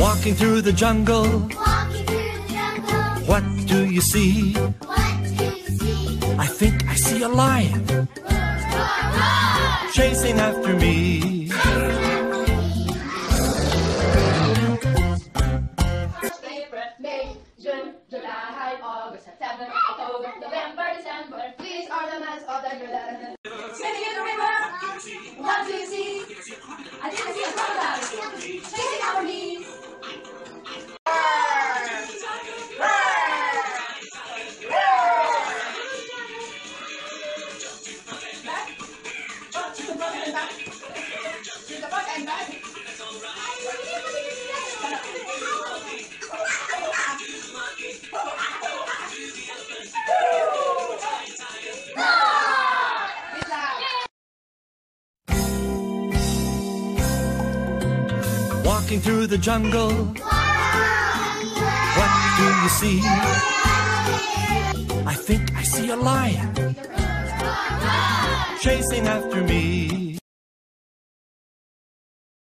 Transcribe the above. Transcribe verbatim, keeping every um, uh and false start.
Walking through the jungle. Walking through the jungle. What do you see? What do you see? I think I see a lion. Roar, roar, roar. Chasing after me. April, May, June, July, August, September, October, November, December. These are the months of the year. Swimming in the river. What do you see? I think I see a crocodile chasing after me. Walking through the jungle. What do you see? I think I see a lion. Chasing after me.